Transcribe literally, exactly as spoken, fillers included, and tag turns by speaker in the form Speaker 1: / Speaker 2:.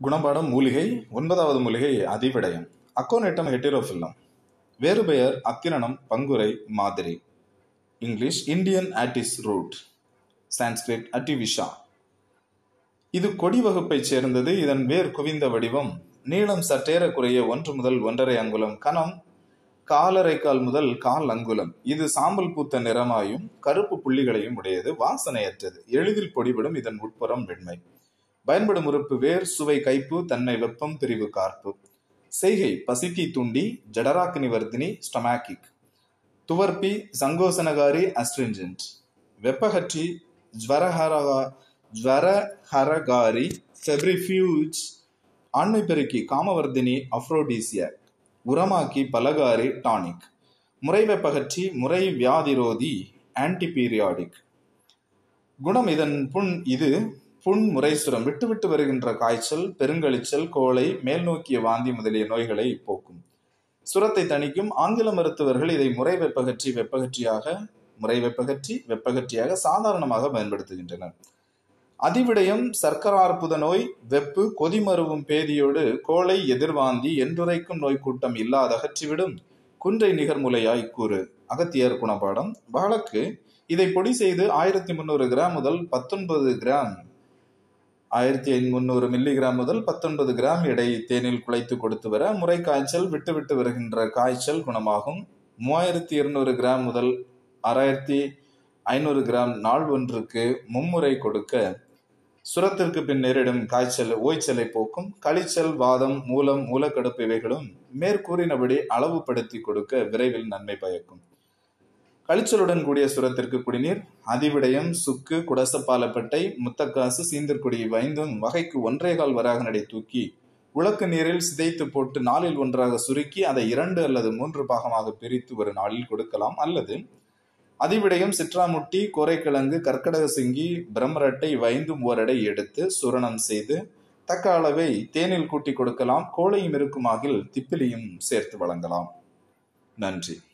Speaker 1: குணபாடம் மூலிகை. ஒன்பதாவது மூலிகை அதிவிடயம். அக்கோனேட்டம் ஹெட்டிரோஃபில்லம். வேறு பெயர் அத்திரணம், பங்குரை, மாதிரி. English Indian atees root, Sanskrit அட்டிவிஷா. இது கொடி வகுப்பைச் சேர்ந்தது. இதன் வேர் குவிந்த வடிவம், நீளம் சற்றேறக்குறைய ஒன்று முதல் ஒன்றரை அங்குலம், கனம் காலரை கால் முதல் கால் அங்குலம். இது சாம்பல் பூத்த நிறமாயும் கருப்பு புள்ளிகளையும் உடையது. வாசனையற்றது, எளிதில் பொடிபடும். இதன் உட்புறம் வெண்மை. பயன்படும் உறுப்பு வேர், சுவை கைப்பு, தன்மை வெப்பம், பிரிவு கார்ப்பு. செய்கை பசித்தி தூண்டி, ஜடராக்கு நிவர்த்தினி, ஸ்டொமாக்கிக். துவர்ப்பி, சங்கோசனகாரி, அஸ்ட்ரிஞ்சன்ட். வெப்பகற்றி, ஜ்வரஹரகா ஜ்வரஹரகாரி, ஃபெப்ரிஃபியூஜ். ஆண்மை பெருக்கி, காமவர்தினி, அப்ரோடீசியாக். உரமாக்கி, பலகாரி, டானிக். முறை வெப்பகற்றி, முறை வியாதிரோதி, ஆன்டிபீரியாடிக். குணம் இதன் புண் இது புண் முறைசுரம், விட்டு விட்டு வருகின்ற காய்ச்சல், பெருங்கழிச்சல், கோழை, மேல் நோக்கிய வாந்தி முதலிய நோய்களை போக்கும். சுரத்தை தணிக்கும். ஆங்கில மருத்துவர்கள் இதை முறை வெப்பகற்றி வெப்பகற்றியாக முறை வெப்பகற்றி வெப்பகற்றியாக சாதாரணமாக பயன்படுத்துகின்றனர். அதிவிடயம் சர்க்கரார்புத நோய், வெப்பு, கொதிமருவும் பேதியோடு கோழை, எதிர்வாந்தி, என்றுரைக்கும் நோய் கூட்டம் இல்லாத அகற்றிவிடும். குன்றை நிகர்முலையாய் கூறு. அகத்தியர் குணபாடம். வழக்கு இதை பொடி செய்து ஆயிரத்தி முன்னூறு கிராம் முதல் பத்தொன்பது கிராம் ஆயிரத்தி முன்னூறு மில்லிகிராம் முதல் பத்தொன்பது கிராம் எடை தேனில் குழைத்து கொடுத்து வர முறை காய்ச்சல், விட்டு விட்டு வருகின்ற காய்ச்சல் குணமாகும். மூவாயிரத்தி இருநூறு கிராம் முதல் ஆறாயிரத்தி ஐநூறு கிராம் நாள் ஒன்றுக்கு மும்முறை கொடுக்க சுரத்திற்கு பின் நேரிடும் காய்ச்சல், ஓய்ச்சலை போக்கும். கழிச்சல், வாதம், மூலம், மூலக்கடுப்பு இவைகளும் மேற்கூறினபடி அளவுபடுத்தி கொடுக்க விரைவில் நன்மை பயக்கும். கழிச்சலுடன் கூடிய சுரத்திற்கு குடிநீர். அதிவிடயம், சுக்கு, குடசப்பாலப்பட்டை, முத்தக்காசு, சீந்தற்குடி வைந்தும் வகைக்கு ஒன்றே கால் வராக நடை தூக்கி உலக்கு நீரில் சிதைத்து போட்டு நாளில் ஒன்றாக சுருக்கி அதை இரண்டு அல்லது மூன்று பாகமாக பிரித்து ஒரு நாளில் கொடுக்கலாம். அல்லது அதிவிடயம், சிற்றாமுட்டி, கோரைக்கிழங்கு, கற்கடக சிங்கி, பிரம்மரட்டை வைந்தும் ஓரடை எடுத்து சுரணம் செய்து தக்க அளவை தேனில் கூட்டி கொடுக்கலாம். கோழையும் இருக்குமாகில் திப்பிலியும் சேர்த்து வழங்கலாம். நன்றி.